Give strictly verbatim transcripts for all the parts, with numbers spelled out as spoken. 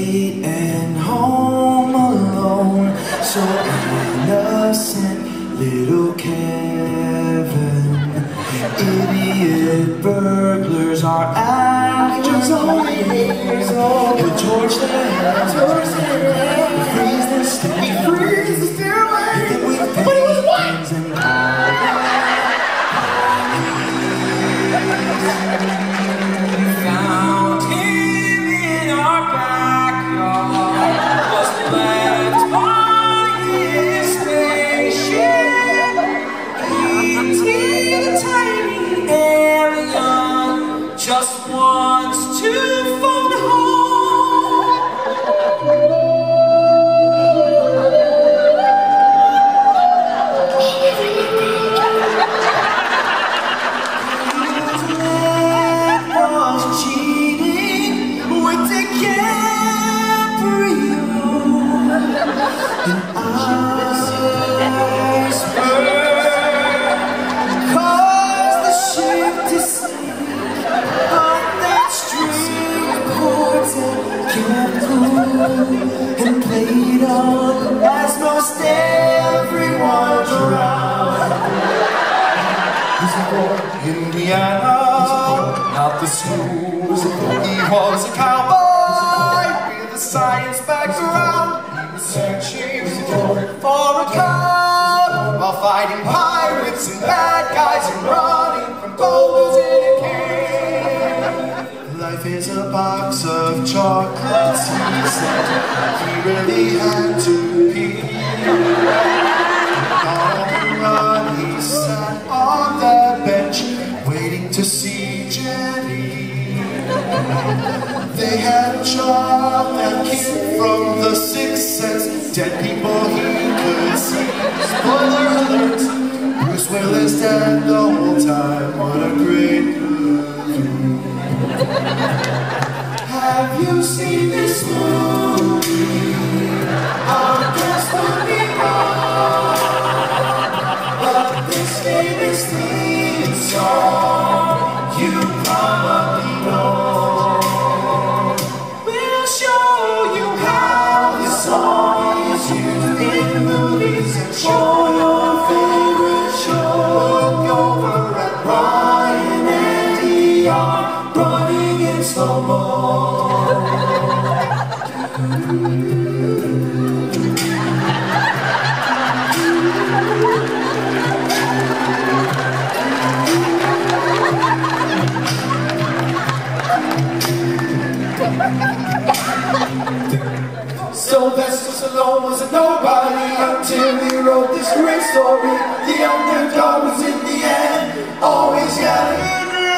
late and home alone, so innocent little Kevin. Idiot burglars are after him. He'll torch their hands, freeze their stairway, freeze the stairway, with paintings and found him in our backyard, was left by his station, eating a tiny alien, just wants to phone home. Was cheating with DiCaprio, an iceberg caused the ship to sink, but that string quartet kept cool and played on as most everyone drowned. Indiana, not the school. He was a cowboy with a science background. He was searching for a cub while fighting pirates and bad guys and running from boulders in a cave. Life is a box of chocolates, he said. He really had to pee. On the run, he sat on the bench, waiting to see Jenny. They had chopped that kid from The Sixth Sense, dead people he could see. Spoiler alert, Bruce Willis dead the whole time. What a great movie. Have you seen this movie? Our guest would be wrong, but this famous theme song you probably know. We'll show you how the song is used in movies and show your favorite show. Look over at Brian and D R running in slow-mo. Sylvester Stallone was a nobody until he wrote this great story. The underdog was in the end always got it.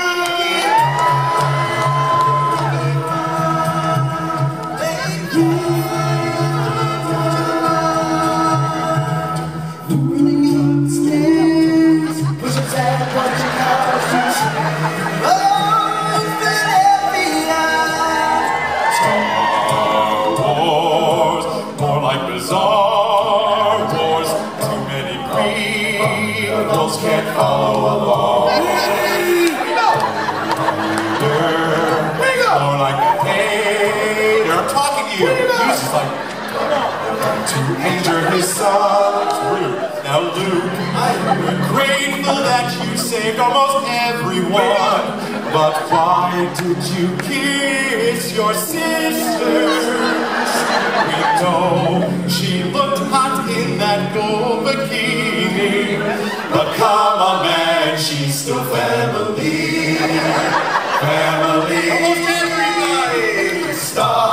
Can't follow along. More like a hater. I'm talking to you. He's just like to injure his son. It's rude. Now, Luke, we're grateful that you saved almost everyone. But why did you kiss your sisters? We know she looked hot in that gold bikini, but come on, man, she's still family. Family. Almost everybody. Stop.